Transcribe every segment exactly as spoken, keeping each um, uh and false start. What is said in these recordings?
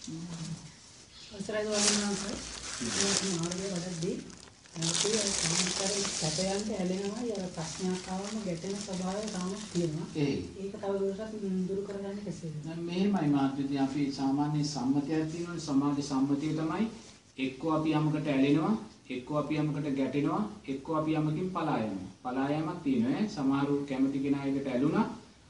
අවසරයි වදිනවා සර්. මේ මාර්ගය වඩද්දී අපේ සම්පූර්ණ සැපයන්ට ඇලෙනවා යාර ප්‍රශ්නයක් ආවම ගැටෙන ස්වභාවය තාමත් තියෙනවා. ඒක තව දුරටත් දුරු කරගන්න කෙසේද? මෙහෙමයි මාත්‍යදී අපි සාමාන්‍ය සම්මතයක් තියෙනවා. සමාජ සම්මතිය තමයි එක්කෝ අපි යමකට ඇලෙනවා, එක්කෝ අපි යමකට ගැටෙනවා, එක්කෝ අපි යමකින් පලා යනවා. පලා යෑමක් තියෙනවා. සමහරු කැමති කෙනායකට ඇලුනා,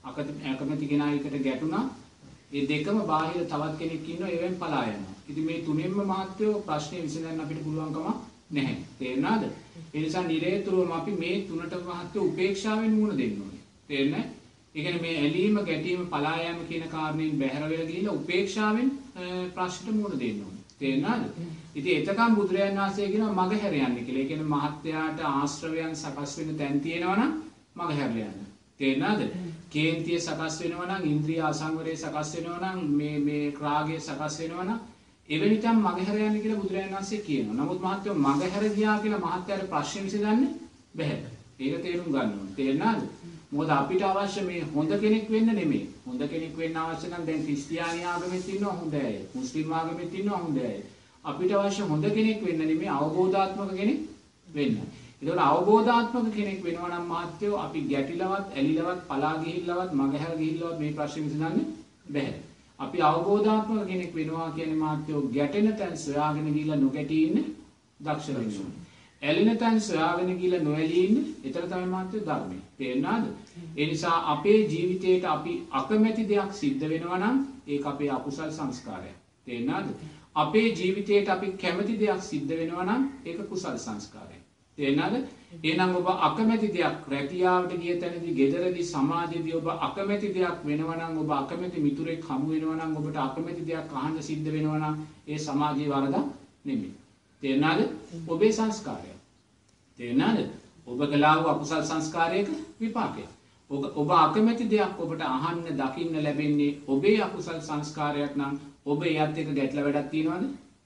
අකමැති කෙනායකට ගැටුණා. මේ දෙකම බාහිර තවත් කෙනෙක් ඉන්නවා ඒවෙන් පලා යනවා. ඉතින් මේ තුනෙන්ම මහත්වෝ ප්‍රශ්නේ විසඳන්න අපිට පුළුවන්කම නැහැ. තේරුණාද? ඒ නිසා නිරේතුරුවම අපි මේ තුනට මහත්වෝ උපේක්ෂාවෙන් මුහුණ දෙන්න ඕනේ. තේරුණා? ඒ කියන්නේ මේ ඇලීම, ගැටීම, පලා යාම කියන කාරණේන් බැහැර වෙලා ගිහිල්ලා උපේක්ෂාවෙන් ප්‍රශ්නට මුහුණ දෙන්න ඕනේ. තේරුණාද? ඉතින් එතකම් බුදුරජාණන් වහන්සේ කියනවා මග හැර යන්න කියලා. ඒ කියන්නේ මහත්යාට ආශ්‍රවයන් සකස් වෙන තැන් තියෙනවා නම් මග හැරලා යන්න. තේරුණාද? කේන්තිය සකස් වෙනවා නම්, ඉන්ද්‍රිය අසංවරය සකස් වෙනවා නම්, මේ මේ රාගය සකස් වෙනවා නම් එවැනි තැන් මග හැර යන්න කියලා බුදුරජාණන් වහන්සේ කියනවා. නමුත් මහත්යෝ මග හැර ගියා කියලා මහත්යාට ප්‍රශ්න විසඳන්න බැහැ. ඒක තේරුම් ගන්න ඕනේ. තේරුණාද? මොකද අපිට අවශ්‍ය මේ හොඳ කෙනෙක් වෙන්න නෙමෙයි. හොඳ කෙනෙක් වෙන්න අවශ්‍ය නම් දැන් ක්‍රිස්තියානි ආගමෙත් ඉන්නවා හොඳ අය. මුස්ලිම් ආගමෙත් ඉන්නවා හොඳ අය. අපිට අවශ්‍ය හොඳ කෙනෙක් වෙන්න නෙමෙයි අවබෝධාත්මක කෙනෙක් වෙන්න. ඒතකොට අවබෝධාත්මක කෙනෙක් වෙනවා නම් මහත්යෝ අපි ගැටිලවත්, ඇලිලවත්, පලා ගිහිල්ලවත්, මගහැර ගිහිල්ලවත් මේ ප්‍රශ්නේ විසඳන්න බැහැ. අපි අවබෝධාත්මක කෙනෙක් වෙනවා කියන්නේ මහත්යෝ ගැටෙන තැන් සොයාගෙන ගිහිල්ලා නොගැටී ඉන්න දක්ෂ වෙන්න ඕනේ. ඇලෙන තැන් සොයාගෙන ගිහිල්ලා නොඇලී ඉන්න එතන තමයි මහත්යෝ ධර්මය. තේරුණාද? ඒ නිසා අපේ ජීවිතේට අපි අකමැති දෙයක් සිද්ධ වෙනවා නම් ඒක අපේ අකුසල් සංස්කාරයක්. තේරුණාද? අපේ ජීවිතේට අපි කැමති දෙයක් සිද්ධ වෙනවා නම් ඒක කුසල් සංස්කාරයක්. තේරුණාද? එහෙනම් ඔබ අකමැති දෙයක් රැකියාවට ගිය තැනදී, ගෙදරදී, සමාජයේදී ඔබ අකමැති දෙයක් වෙනවා නම්, ඔබ අකමැති මිතුරෙක් හමු වෙනවා නම්, ඔබට අකමැති දෙයක් අහන්න සිද්ධ වෙනවා නම් ඒ සමාජයේ වරදක් නෙමෙයි. තේරුණාද? ඔබේ සංස්කාරය. තේරුණාද? ඔබ කළා වූ අකුසල් සංස්කාරයක විපාකයක්. ඔබ අකමැති දෙයක් ඔබට අහන්න, දකින්න ලැබෙන්නේ ඔබේ අකුසල් සංස්කාරයක් නම් ඔබ එයත් එක්ක ගැටලා වැඩක් තියනවද?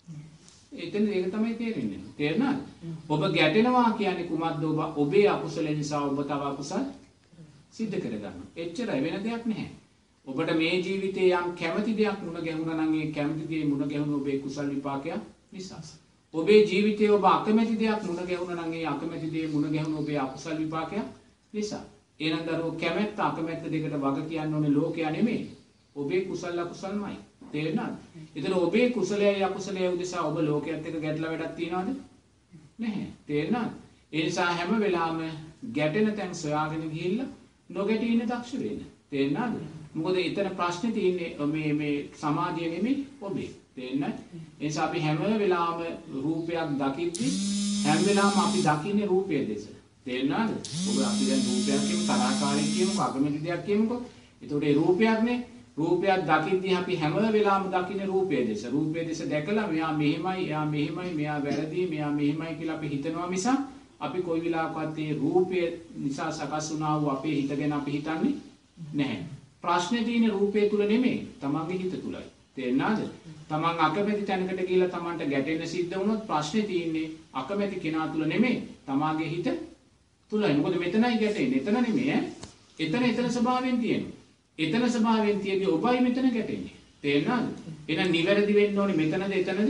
එතන ඒක තමයි තේරෙන්නේ. තේරුණාද? ඔබ ගැටෙනවා කියන්නේ කුමක්ද? ඔබ ඔබේ අකුසල නිසා ඔබ තව අකුසල් සිද්ධ කරගන්නවා. එච්චරයි, වෙන දෙයක් නැහැ. ඔබට මේ ජීවිතේ යම් කැමති දෙයක් මුණ ගැහුණා නම් ඒ කැමති දේ මුණ ගැහුණු ඔබේ කුසල් විපාකයක් නිසා. ඔබේ ජීවිතේ ඔබ අකමැති දෙයක් මුණ ගැහුණා නම් ඒ අකමැති දේ මුණ ගැහුණු ඔබේ අකුසල් විපාකයක් නිසා. එහෙනම් දරුවෝ කැමැත්ත අකමැත්ත දෙකට වග කියන්න ඕනේ ලෝකයා නෙමෙයි. ඔබේ කුසල අකුසල්මයි. තේරුණාද? ඒතර ඔබේ කුසලයයි අකුසලයයි උදෙසා ඔබ ලෝකයේත් එක්ක ගැටලා වැඩක් තියනවද? නැහැ. තේරුණාද? ඒ නිසා හැම වෙලාවෙම ගැටෙන තැන් සොයාගෙන ගිහිල්ලා නොගැටී ඉන්න දක්ෂ වෙන්න. තේරුණාද? මොකද එතන ප්‍රශ්නේ තියෙන්නේ මේ මේ සමාජය නෙමෙයි ඔබේ. තේරුණාද? ඒ නිසා අපි හැම වෙලාවෙම රූපයක් දකිද්දි හැම වෙලාවෙම අපි දකින්නේ රූපයේ දෙස. තේරුණාද? ඔබ අපි දැන් රූපයක් කියමු, තරහකාරී කියමු, අකමැති දෙයක් කියමුකෝ. ඒතකොට ඒ රූපයක්නේ රූපයක් දකිද්දී අපි හැම වෙලාවෙම දකින්නේ රූපයේ දෙස. රූපයේ දෙස දැකලා මෙයා මෙහෙමයි, එයා මෙහෙමයි, මෙයා වැරදි, මෙයා මෙහෙමයි කියලා අපි හිතනවා මිස අපි කොයි වෙලාවකවත් මේ රූපය නිසා සකස් වුණා වූ අපේ හිත ගැන අපි හිතන්නේ නැහැ. ප්‍රශ්නේ තියෙන්නේ රූපය තුල නෙමෙයි, තමන්ගේ හිත තුලයි. තේරුණාද? තමන් අකමැති තැනකට ගිහිල්ලා තමන්ට ගැටෙන්න සිද්ධ වුණොත් ප්‍රශ්නේ තියෙන්නේ අකමැති කෙනා තුල නෙමෙයි, තමාගේ හිත තුලයි. මොකද මෙතනයි ගැටෙන්නේ. එතන නෙමෙයි ඈ. එතන එතන ස්වභාවයෙන් තියෙනවා. එතන ස්වභාවයෙන් තියෙද්දි ඔබයි මෙතන ගැටෙන්නේ. තේරුණාද? එහෙනම් නිවැරදි වෙන්න ඕනේ මෙතනද එතනද?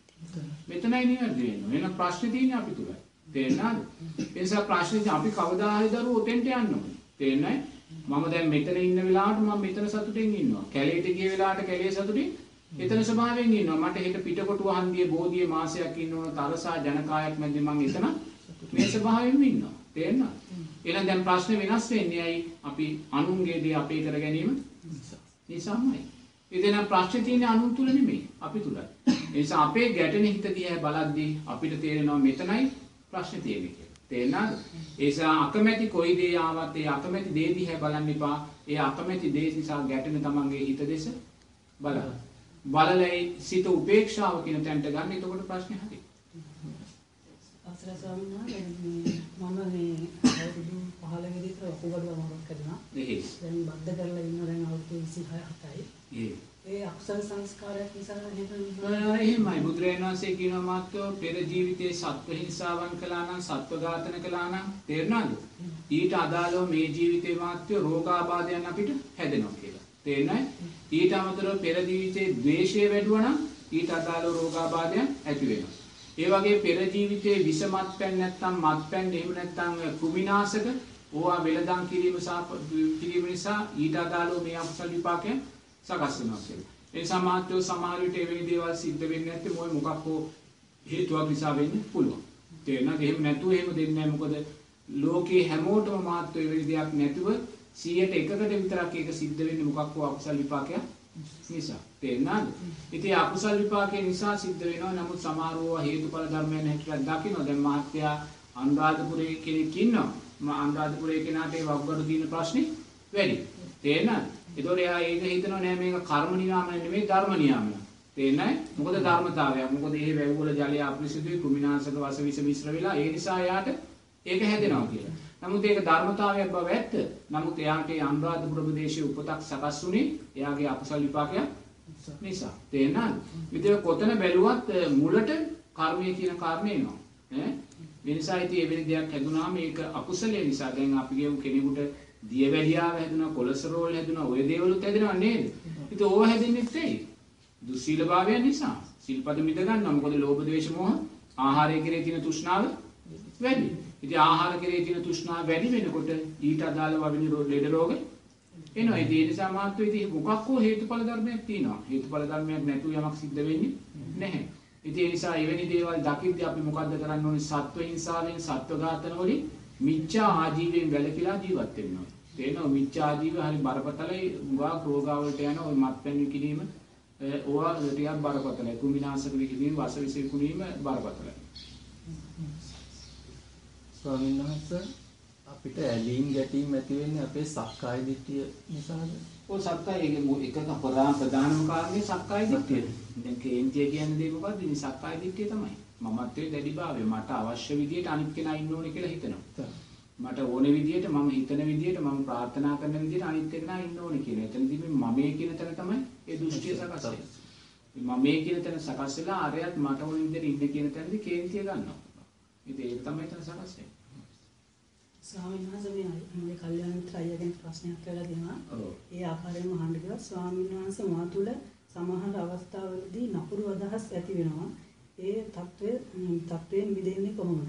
මෙතනයි නිවැරදි වෙන්න ඕනේ. එහෙනම් ප්‍රශ්නේ තියෙන්නේ අපි තුලයි. තේරුණාද? ඒ නිසා ප්‍රශ්නේ අපි කවදා හරි දරුවෝ ඔතෙන්ට යන්න ඕනේ. තේරුණායි? මම දැන් මෙතන ඉන්න වෙලාවට මම මෙතන සතුටින් ඉන්නවා. කැලේට ගිය වෙලාවට කැලේ සතුටින් එතන ස්වභාවයෙන් ඉන්නවා. මට හෙට පිටකොටුව හන්දියේ බෝධියේ මාසයක් ඉන්න ඕන, තරසා ජනකායක් මැද මම එතන මේ ස්වභාවයෙන්ම ඉන්නවා. තේරුණාද? එහෙනම් දැන් ප්‍රශ්නේ වෙනස් වෙන්නේ ඇයි? අපි අනුන්ගේ දේ අපේ කර ගැනීම නිසාමයි. ඉතින් ප්‍රශ්නේ තියෙන්නේ අනුන් තුල නෙමෙයි, අපි තුලයි. ඒ නිසා අපේ ගැටෙන හිත දිහා බලද්දී අපිට තේරෙනවා මෙතනයි ප්‍රශ්නේ තියෙන්නේ කියලා. තේරුණාද? ඒ නිසා අකමැති කොයි දේ ආවත් ඒ අකමැති දේ දිහා බලන්න එපා. ඒ අකමැති දේ නිසා ගැටෙන තමන්ගේ හිත දෙස බලන්න. බලලයි සිත උපේක්ෂාව කියන තැනට ගන්න. එතකොට ප්‍රශ්නේ හරි. අවසර ස්වාමීන් වහන්සේ මම මේ අවුරුදු පහළොව විතර ඔකුගඩුව අමාරුවක් කරනවා. එහෙයි. දැන් බද්ධ කරලා ඉන්න දැන් අවුරුදු විසිහය හතයි. ඒ ඒ අකුසල සංස්කාරයක් නිසා නේද? එහෙමයි. බුදුරජාණන් වහන්සේ කියනවා මාත්‍යෝ පෙර ජීවිතයේ සත්ව හිංසාවන් කළා නම්, සත්ව ඝාතන කළා නම්, තේරුණාද? ඊට අදාළව මේ ජීවිතේ මාත්‍යෝ රෝගාබාධයන් අපිට හැදෙනවා කියලා. තේරුණාද? ඊට අමතරව පෙර ජීවිතයේ ද්වේෂය වැඩුවා නම් ඊට අදාළව රෝගාබාධයන් ඇති වෙනවා. ඒ වගේ පෙර ජීවිතයේ විස මත්පැන් නැත්නම් මත්පැන් එහෙම නැත්නම් කෘමිනාශක ඕවා වෙළඳාම් කිරීම කිරීම නිසා ඊට අදාළව මේ අකුසල විපාකයන් සකස් වෙනවා කියලා. ඒ නිසා මාත්‍යෝ සමහර විට එවැනි දේවල් සිද්ධ වෙන්නේ නැත්තේ මොයි මොකක් හෝ හේතුවක් නිසා වෙන්න පුළුවන්. තේරෙනවද? එහෙම නැතුව එහෙම දෙන්නේ නැහැ. මොකද ලෝකේ හැමෝටම මාත්‍යෝ එවැනි දෙයක් නැතුව සියයට එකකට විතරක් ඒක සිද්ධ වෙන්නේ මොකක් හෝ අකුසල විපාකයක් නිසා. තේරෙනවද? ඉතින් අකුසල විපාකේ නිසා සිද්ධ වෙනවා. නමුත් සමහරව හේතුඵල ධර්මයන් හැටියට දකින්න. දැන් මහත්යා අනුරාධපුරයේ කෙනෙක් ඉන්නවා. මම අනුරාධපුරයේ කෙනාට ඒ වග්ගඩු දින ප්‍රශ්නේ වැඩි. තේරෙනවද? ඒතකොට එයා ඒක හිතනවා නෑ මේක කර්ම නියාමන නෙමෙයි ධර්ම නියාමන. තේරෙනවද? මොකද ධර්මතාවයක්. මොකද මේ වැව් වල ජලය අපිරිසුදුයි කුමිනාශක වස විස මිශ්‍ර වෙලා ඒ නිසා එයාට ඒක හැදෙනවා කියලා. නමුත් ඒක ධර්මතාවයක් බව ඇත්ත. නමුත් එයාට ඒ අනුරාධපුර ප්‍රදේශයේ උපතක් සකස් වුණේ එයාගේ අකුසල විපාකයක් නිසා. තේරෙනවද? විතර කොතන බැලුවත් මුලට කර්මය කියන කාරණේ එනවා. ඈ මේ නිසා ඉතින් එවැනි දෙයක් හැදුනා මේක අකුසලයේ නිසා. දැන් අපි කියමු කෙනෙකුට දියවැඩියාව හැදුනා, කොලෙස්ටරෝල් හැදුනා, ඔය දේවලුත් හැදෙනව නේද? ඉතින් ඕවා හැදෙන්නෙත් ඇයි? දුස්සීලභාවයන් නිසා. සිල්පද මිද ගන්නවා. මොකද ලෝභ ද්වේෂ මෝහ ආහාරය කෙරේ තියෙන තෘෂ්ණාව වැඩි. ඉතින් ආහාර කෙරේ තියෙන තෘෂ්ණාව වැඩි වෙනකොට ඊට අදාළව වෙන ලෙඩ රෝග එනවා. ඒ නිසා මාත්‍රි ඉතින් මොකක් හෝ හේතුඵල ධර්මයක් තියෙනවා. හේතුඵල ධර්මයක් නැතුව යමක් සිද්ධ වෙන්නේ නැහැ. ඉතින් ඒ නිසා එවැනි දේවල් දකිද්දී අපි මොකද්ද කරන්න ඕනේ? සත්ව හිංසාවෙන්, සත්ව ඝාතන වලින් මිච්ඡා ආජීවයෙන් වැළකීලා ජීවත් වෙන්න ඕනේ. තේරෙනවද? මිච්ඡා ආජීව හරි බරපතලයි. උගා රෝගාවලට යන ඔය මත්පැන් විකිණීම ඕවා ටිකක් බරපතලයි. කුමිනාශක විකිණීම, වාස විස විකුණීම බරපතලයි. ස්වාමීන් වහන්සේ අපිට ඇලීම් ගැටීම් ඇති වෙන්නේ අපේ සක්කාය දිට්ඨිය නිසාද? ඔය සක්කාය එකක ප්‍රධාන ප්‍රධානම කාරණේ සක්කාය දිට්ඨිය. දැන් කේන්තිය කියන්නේ දේ මොකද්ද? ඉතින් සක්කාය දිට්ඨිය තමයි. මමත්වයේ දැඩිභාවය. මට අවශ්‍ය විදියට අනිත් කෙනා ඉන්න ඕනේ කියලා හිතනවා. මට ඕනේ විදියට, මම හිතන විදියට, මම ප්‍රාර්ථනා කරන විදියට අනිත් කෙනා ඉන්න ඕනේ කියලා. එතනදී මේ මමේ කියන තැන තමයි ඒ දෘෂ්ටිය සකස් වෙන්නේ. මමේ කියන තැන සකස් වෙලා ආරයත් මට ඕනේ විදියට ඉන්න කියන තැනදී කේන්තිය ගන්නවා. ඉතින් ඒක තමයි එතන සකස් වෙන්නේ. ස්වාමීන් වහන්සේ මේ කල්යාණ මිත්‍ර අයියාගෙන් ප්‍රශ්නයක් කරලා දෙනවා. ඒ ආකාරයෙන්ම අහන්න කියලා ස්වාමීන් වහන්සේ මා තුළ සමහර අවස්ථාවලදී නපුරු අදහස් ඇති වෙනවා. ඒ தત્ත්වය தત્ත්වයෙන් මිදෙන්නේ කොහොමද?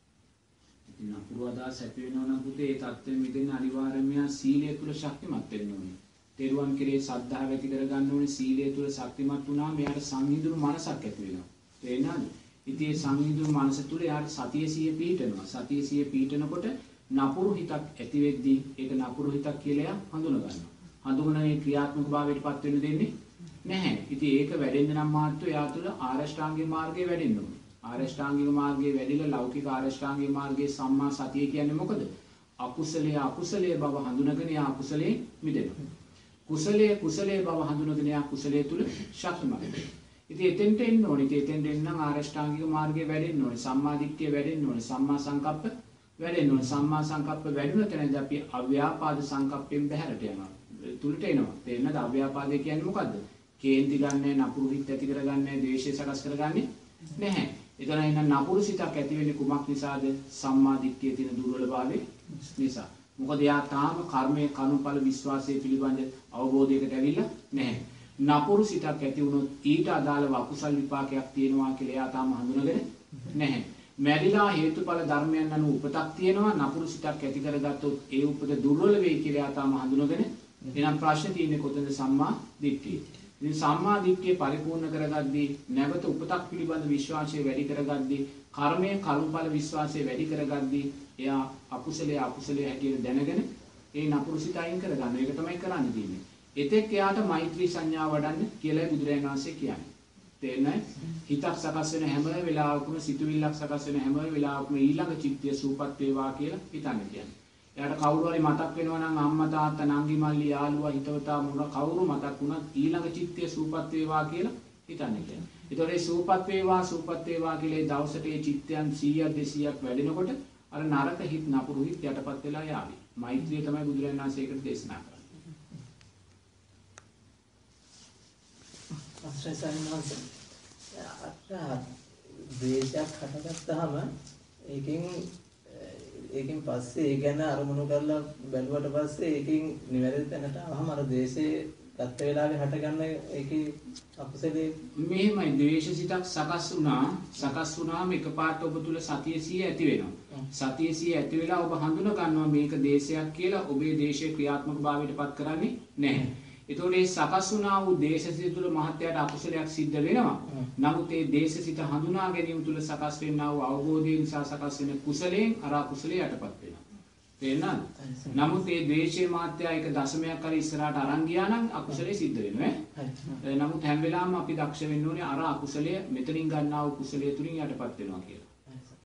නපුරු අදහස් ඇති වෙනවා නම් පුතේ ඒ தત્ත්වයෙන් මිදෙන්න අනිවාර්යයෙන්ම සීලය තුල ශක්තිමත් වෙන්න ඕනේ. තෙරුවන් කෙරේ ශ්‍රද්ධාව ඇති කරගන්න ඕනේ. සීලය තුල ශක්තිමත් වුණාම එයාට සංහිඳුණු මනසක් ඇති වෙනවා. තේරෙනවද? ඉතින් ඒ සංහිඳුණු මනස තුල එයාට සතිය සිය පීඨනවා. සතිය සිය පීඨනකොට නපුරු හිතක් ඇති වෙද්දී ඒක නපුරු හිතක් කියලා හඳුන ගන්නවා. හඳුනන ඒ ක්‍රියාත්මක භාවයට පත් වෙන්න දෙන්නේ නැහැ. ඉතින් ඒක වැඩෙන්න නම් මාත්‍ර එයා තුළ ආරෂ්ඨාංගික මාර්ගය වැඩෙන්න ඕනේ. ආරෂ්ඨාංගික මාර්ගයේ වැඩිලා ලෞකික ආරෂ්ඨාංගික මාර්ගයේ සම්මා සතිය කියන්නේ මොකද? අකුසලයේ අකුසලයේ බව හඳුනගෙන එයා අකුසලයේ මිදෙනවා. කුසලයේ කුසලයේ බව හඳුනගෙන එයා කුසලයේ තුල ශක්තිමත් වෙනවා. ඉතින් එතෙන්ට එන්න ඕනේ. ඉතින් එතෙන්ට එන්න නම් ආරෂ්ඨාංගික මාර්ගය වැඩෙන්න ඕනේ. සම්මා දිට්ඨිය වැඩෙන්න ඕනේ. සම්මා සංකප්ප වැඩෙන්න ඕනේ. සම්මා සංකප්ප වැඩුණ තැනදී අපි අව්‍යාපාද සංකප්පයෙන් බැහැරට යනවා. තුලට එනවා. තේරෙනවද? අව්‍යාපාදේ කියන්නේ මොකද්ද? කේන්ති ගන්නෑ, නපුරු හිත ඇති කරගන්නේ, ද්වේෂය සකස් කරගන්නේ නැහැ. එතන එන නපුරු සිතක් ඇති වෙන්නේ කුමක් නිසාද? සම්මා දිට්ඨියේ තියෙන දුර්වලභාවය නිසා. මොකද එයා තාම කර්මයේ කනුඵල විශ්වාසයේ පිළිබඳ අවබෝධයකට ඇවිල්ලා නැහැ. නපුරු සිතක් ඇති වුණොත් ඊට අදාළව අකුසල් විපාකයක් තියෙනවා කියලා එයා තාම හඳුනගෙන නැහැ. මැරිලා හේතුඵල ධර්මයන් අනුව උපතක් තියෙනවා. නපුරු සිතක් ඇති කරගත්තොත් ඒ උපත දුර්වල වෙයි කියලා එයා තාම හඳුනගෙන. එහෙනම් ප්‍රශ්නේ තියෙන්නේ කොතනද? සම්මා දිට්ඨිය. ඉතින් සම්මා දිට්ඨිය පරිපූර්ණ කරගද්දී නැවත උපතක් පිළිබඳ විශ්වාසය වැඩි කරගද්දී කර්මයේ කර්මඵල විශ්වාසය වැඩි කරගද්දී එයා අකුසලයේ අකුසලයේ හැටියට දැනගෙන ඒ නපුරු සිත අයින් කරගන්න. ඒක තමයි කරන්න තියෙන්නේ. එතෙක් එයාට මෛත්‍රී සංඥා වඩන්න කියලා බුදුරජාණන් වහන්සේ කියන්නේ. තේරෙනවද? හිතක් සකස් වෙන හැම වෙලාවකම සිතුවිල්ලක් සකස් වෙන හැම වෙලාවකම ඊළඟ චිත්තය සූපත් වේවා කියලා හිතන්න කියන්නේ. එයාට කවුරු හරි මතක් වෙනවා නම් අම්මා තාත්තා නංගි මල්ලි යාළුවා හිතවතා මොන කවුරු මතක් වුණත් ඊළඟ චිත්තය සූපත් වේවා කියලා හිතන්න කියන්නේ. ඒතකොට ඒ සූපත් වේවා සූපත් වේවා කියලා ඒ දවසට ඒ චිත්තයන් සීයක් දෙසීයක් වැඩෙනකොට අර නරක හිත් නපුරු හිත් යටපත් වෙලා යාවි. මෛත්‍රිය තමයි බුදුරජාණන් වහන්සේ ඒකට දේශනා කරන්නේ. අස්රයි සම්මාස අත්තා ද්වේෂයක් හටගත්තාම ඒකෙන් ඒකෙන් පස්සේ ඒ ගැන අරමුණු කරලා බැලුවට පස්සේ ඒකෙන් නිවැරදි තැනට ආවම අර ද්වේෂයේ ගත්ත වෙලාවේ හටගන්න ඒකේ අකුසලයේ මෙහෙමයි ද්වේෂසිතක් සකස් වුණා සකස් වුණාම එකපාරට ඔබ තුල සතිය සිය ඇති වෙනවා සතිය සිය ඇති වෙලා ඔබ හඳුන ගන්නවා මේක දේශයක් කියලා ඔබේ දේශයේ ක්‍රියාත්මක භාවයට පත් කරන්නේ නැහැ එතකොට මේ සකස් වුණා වූ දේශසිත තුල මහත්යට අකුසලයක් සිද්ධ වෙනවා නමුත් මේ දේශසිත හඳුනා ගැනීම තුල සකස් වෙනා වූ අවබෝධය නිසා සකස් වෙන කුසලයෙන් අර අකුසලයට යටපත් වෙනවා තේරෙනවද? නමුත් මේ ද්වේෂයේ මාත්‍ය එක දශමයක් හරි ඉස්සරහට අරන් ගියා නම් අකුසලයේ සිද්ධ වෙනවා ඈ. නමුත් හැම වෙලාවෙම අපි දක්ෂ වෙන්න ඕනේ අර අකුසලයේ මෙතනින් ගන්නා වූ කුසලයේ තුලින් යටපත් වෙනවා කියලා.